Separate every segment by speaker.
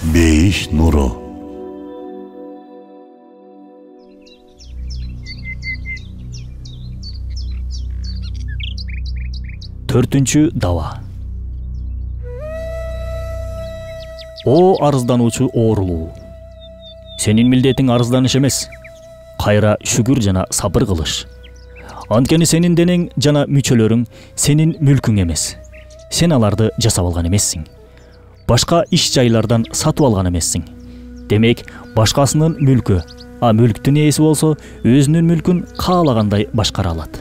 Speaker 1: Бейиш нуру.
Speaker 2: Төртүнчү даба. О арыздануучу оорулуу. Сенин милдетиң арызданыш эмес, кайра шүгүр жана сабыр кылыш. Анткени сенин денең жана мүчөлөрүң сенин мүлкүң эмес. Сен аларды жасап алган эмессиң. Башка иш жайлардан сатып алган эмессиң. Демек, башкасынын мүлкү, а мүлктүн ээси болсо өзүнүн мүлкүн каалагандай башкара алат.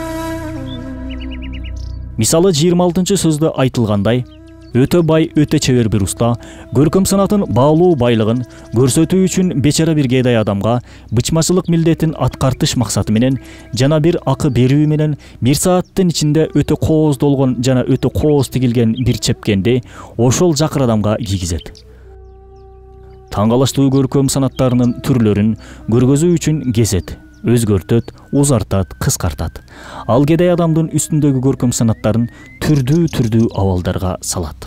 Speaker 2: Мисалы 26-сөздө айтылгандай, өтө бай, өтө чебер бир уста көркөм санатын баалуу байлыгын көрсөтүү үчүн бечара бир кээдай адамга бычмачылык милдетин аткартыш максаты менен жана бир акы берүү менен бир сааттын ичинде өтө кооздолгон жана өтө кооз тигилген бир чепкенди ошол жакыр адамга кийгизет. Таңгалаштуу көркөм санаттарынын түрлөрүн көргөзүү үчүн кесет, өзгөртөт, узартат, кыскартат. Ал кээдай адамдын үстүндөгү көркөм санаттарын түрдүү абалдарга салат.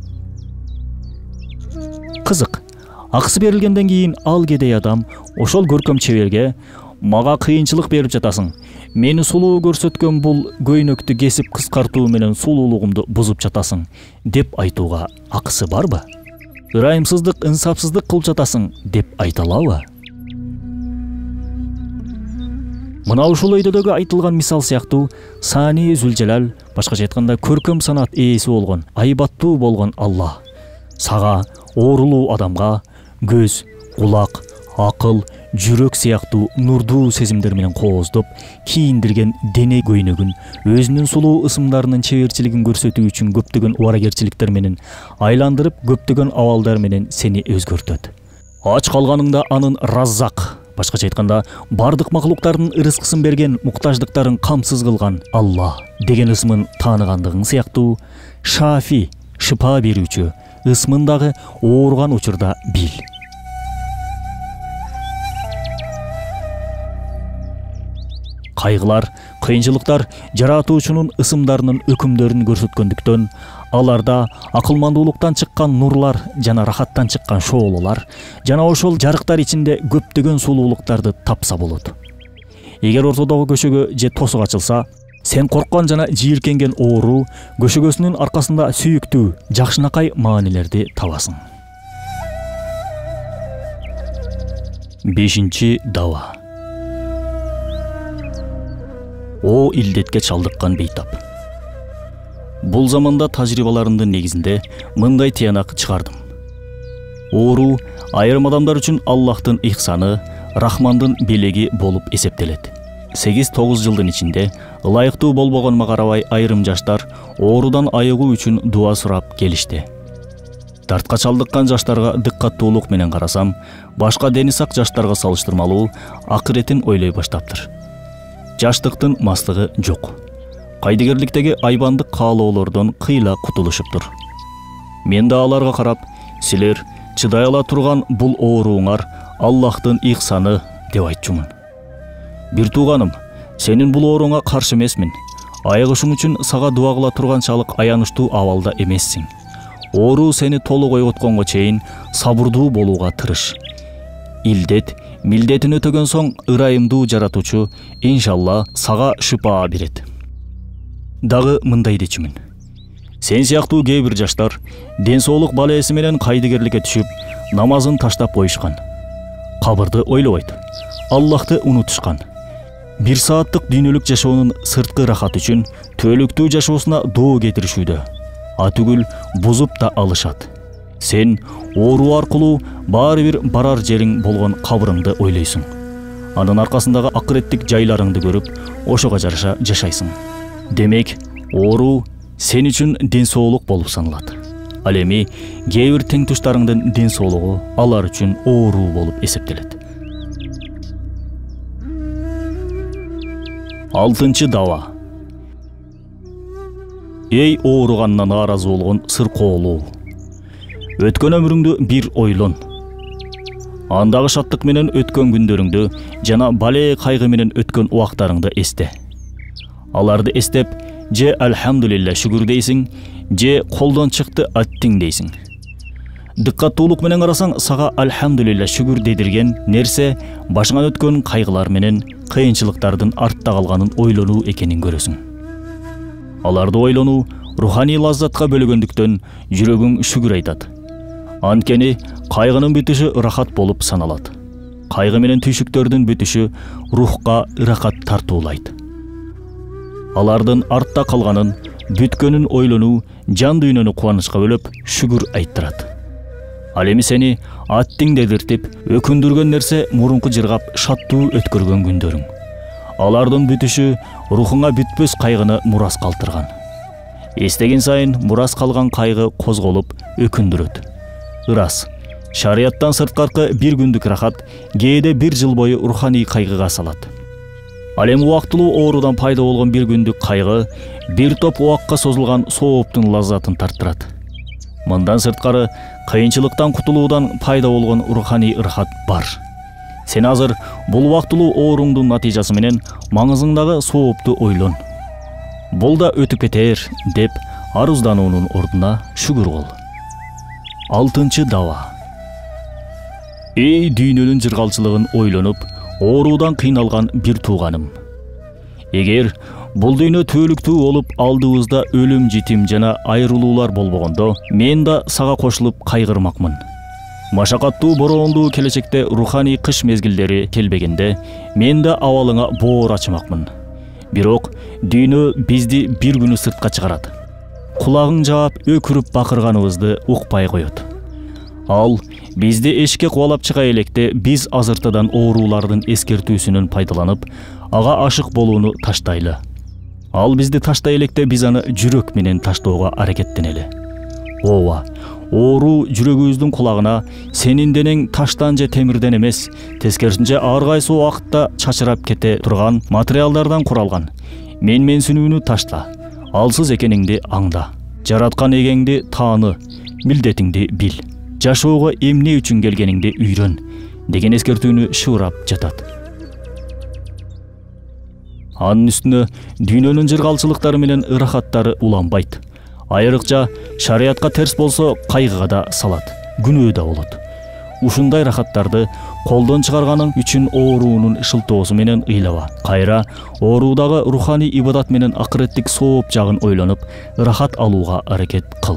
Speaker 2: Кызык, акысы берилгенден кийин ал кээдай адам ошол көркөм чеберге мага кыйынчылык берип жатасың. Мени сулуу көрсөткөн бул көйнөктү кесип кыскартуу менен сулуулугумду бузуп жатасың деп айтууга акысы барбы? Ырайымсыздык, инсапсыздык кылып жатасың деп айта алабы? Мына ушул өйдөдөгү айтылган мисал сыяктуу Сани Зүлжалал, башкача айтканда көркөм санат ээси болгон, айбаттуу болгон Алла сага оорулуу адамга көз, кулак, акыл, жүрөк сыяктуу нурдуу сезимдер менен кооздоп кийиндирген дене көйнөгүн өзүнүн сулуу ысымдарынын чеберчилигин көрсөтүү үчүн көптөгөн убаракерчиликтер менен айландырып көптөгөн абалдар менен сени өзгөртөт. Ач калганыңда анын Раззак, башкача айтканда бардык макулуктардын ырыскысын берген, муктаждыктарын камсыз кылган Алла деген ысмын тааныгандыгың сыяктуу Шафи, шыпа берүүчү ысмын дагы ооруган учурда бил. Кайгылар, кыйынчылыктар жаратуучунун ысымдарынын өкүмдөрүн көрсөткөндүктөн аларда акылмандуулуктан чыккан нурлар жана рахаттан чыккан шоолулар жана ошол жарыктар ичинде көптөгөн сулуулуктарды тапса болот. Эгер ортодогу көшөгө же тосук ачылса, сен корккан жана жийиркенген оору көшөгөсүнүн аркасында сүйүктүү, жакшынакай маанилерди табасың. 5-чи даба. О илдетке чалдыккан бейтап. Бул заманда тажрыйбаларымдын негизинде мындай тыянак чыгардым. Оору айрым адамдар үчүн Аллахтын ихсаны, Рахмандын белеги болуп эсептелет. 8-9 жылдын ичинде ылайыктуу болбогонума карабай айрым жаштар оорудан айыгуу үчүн дуа сурап келишти. Дартка чалдыккан жаштарга дыккаттуулук менен карасам, башка дени сак жаштарга салыштырмалуу акыретин ойлой баштаптыр. Жаштыктын мастыгы жок. Кайдыгерликтеги айбандык каалоолордон кыйла кутулушуптур. Мен да аларга карап, силер чыдай ала турган бул оорууңар Аллахтын ихсаны деп айтчумун. Бир тууганым, сенин бул ооруңа каршы эмесмин. Айыгышың үчүн сага дуа кыла турганчалык аянычтуу абалда эмессиң. Оору сени толук ойготконго чейин сабырдуу болууга тырыш. Илдет милдетин өтөгөн соң ырайымдуу жаратуучу иншалла сага шыпа берет. Дагы мындай дечүмүн. Сен сыяктуу кээ бир жаштар ден соолук балеси менен кайдыгерликке түшүп, намазын таштап коюшкан. Кабырды ойлобойт. Аллахты унутушкан. Бир сааттык дүйнөлүк жашоонун сырткы рахат үчүн түбөлүктүү жашоосуна доо кетиришүүдө. Атүгүл бузуп да алышат. Сен оору аркылуу баары бир барар жериң болгон кабырыңды ойлойсуң. Анын аркасындагы акыреттик жайларыңды көрүп, ошого жараша жашайсың. Демек, оору сен үчүн ден соолук болуп саналат. Ал эми кээ бир тең туштарыңдын ден соолугу алар үчүн оору болуп эсептелет. 6-чы даба. Эй ооруганына нааразы болгон сыркоолуу. Өткөн өмүрүңдү бир ойлон. Андагы шаттык менен өткөн күндөрүңдү жана бале кайгы менен өткөн убактарыңды эсте. Аларды эстеп, же альхамдулилля шүгүр дейсиң, же колдон чыкты аттиң дейсиң. Дыккаттуулук менен карасаң, сага альхамдулилля шүгүр дедирген нерсе башыңан өткөн кайгылар менен кыйынчылыктардын артта калганын ойлонуу экенин көрөсүң. Аларды ойлонуу руханий лаззатка бөлөгөндүктөн жүрөгүң шүгүр айтат. Анткени кайгынын бүтүшү рахат болуп саналат. Кайгы менен түйшүктөрдүн бүтүшү рухка ырахат тартуулайт. Алардын артта калганын, бүткөнүн ойлонуу жан дүйнөнү кубанычка бөлөп шүгүр айттырат. Ал эми сени аттиң дедиртип, өкүндүргөн нерсе мурунку жыргап шаттуу өткөргөн күндөрүң. Алардын бүтүшү рухуңа бүтпөс кайгыны мурас калтырган. Эстеген сайын мурас калган кайгы козголуп өкүндүрөт. Ырас, шарияттан сырткаркы бир күндүк рахат кээде бир жыл бою руханий кайгыга салат. Ал эми убактылуу оорудан пайда болгон бир күндүк кайгы бир топ убакка созулган сооптун лаззатын тарттырат. Мындан сырткары кыйынчылыктан кутулуудан пайда болгон руханий ырахат бар. Сен азыр бул убактылуу ооруңдун натыйжасы менен маңызыңдагы соопту ойлон. Бул да өтүп кетер деп арыздануунун ордуна шүгүр кыл. 6 даба. Эй дүйнөнүн жыргалчылыгын ойлонуп, оорудан кыйналган бир тууганым. Эгер бул дүйнө түөлүктүү болуп, алдыбызда өлүм, жетим жана айрылуулар болбогондо, мен да сага кошулуп кайгырмакмын. Машакаттуу бороондуу келечекте руханий кыш мезгилдери келбегенде, мен да абалыңа боор ачмакмын. Бирок дүйнө бизди бир күнү сыртка чыгарат. Кулагың жаап өкүрүп бакырганыбызды укпай коет. Ал бизди эшикке кубалап чыга электе биз азыртадан оорулардын эскертүүсүнөн пайдаланып, ага ашык болууну таштайлы. Ал бизди таштай электе биз аны жүрөк менен таштоого аракеттенели. Ооба, оору жүрөгүбүздүн кулагына сенин денең таштан же темирден эмес, тескерисинче ар кайсы убакытта чачырап кете турган материалдардан куралган. Менсүнүүнү ташла, алсыз экениңди аңда, жараткан эгеңди тааны, милдетиңди бил, жашоого эмне үчүн келгениңди үйрөн деген эскертүүнү шыурап жатат. Анын үстүнө дүйнөнүн жыргалчылыктары менен ырахаттары уланбайт. Айрыкча шариятка терс болсо кайгыга да салат, күнөө да болот. Ушундай рахаттарды колдон чыгарганың үчүн ооруунун шылтоосу менен ыйлаба. Кайра ооруудагы руханий ибадат менен акыреттик сооп жагын ойлонуп, рахат алууга аракет кыл.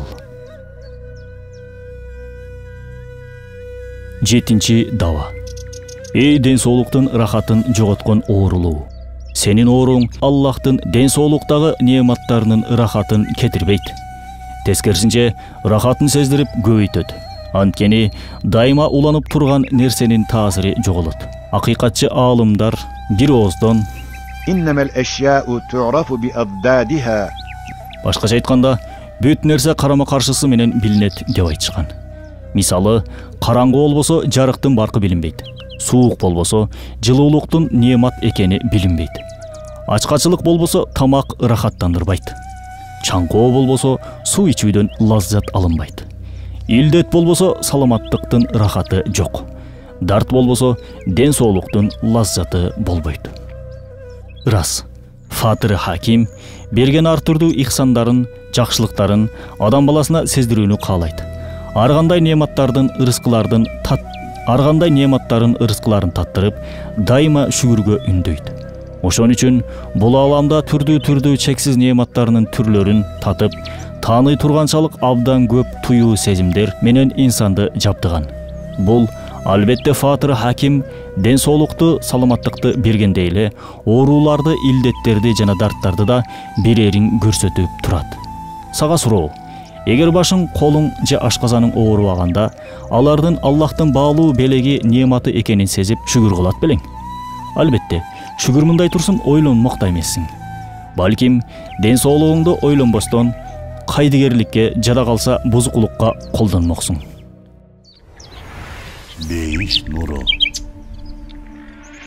Speaker 2: 7 даба. Эй ден соолуктун рахатын жоготкон оорулуу. Сенин ооруң Аллахтын ден соолуктагы неаматтарынын рахатын кетирбейт. Тескерисинче рахатын сездирип көбөйтөт. Анткени дайыма уланып турган нерсенин таасири жоголот. Акыйкатчы аалымдар бир ооздон
Speaker 1: иннамал ашяу ту'рафу би аддадиха.
Speaker 2: Башкача айтканда, бүт нерсе карама каршысы менен билинет деп айтышкан. Мисалы, караңгы болбосо жарыктын баркы билинбейт. Суук болбосо жылуулуктун неамат экени билинбейт. Ачкачылык болбосо тамак ырахаттандырбайт. Чаңкоо болбосо суу ичүүдөн лаззат алынбайт. Илдет болбосо саламаттыктын рахаты жок. Дарт болбосо ден соолуктун лаззаты болбойт. Рас, Фатыр Хаким берген ар түрдүү ихсандарын, жакшылыктарын адам баласына сездирүүнү каалайт. Аргандай неаматтарын ырыскыларын таттырып, дайыма шүгүргө үндөйт. Ошон үчүн бул аламда түрдүү чексиз неаматтарынын түрлөрүн татып, тааный турганчалык абдан көп туюу сезимдер менен инсанды жабдыган. Бул албетте Фатыр Хаким ден соолукту, саламаттыкты бергендей эле, ооруларды, илдеттерди жана дарттарды да берерин көрсөтүп турат. Сага суроо: эгер башың, колуң же ашказаның оорубаганда, алардын Аллахтын баалуу белеги неаматы экенин сезип шүгүр кылат белең? Албетте, шүгүр мындай турсун ойлонмокта эмессиң. Балким ден соолугуңду ойлонбостон кайдыгерликке жада калса бузукулукка колдонмоксуң.
Speaker 3: Бейиш нуру.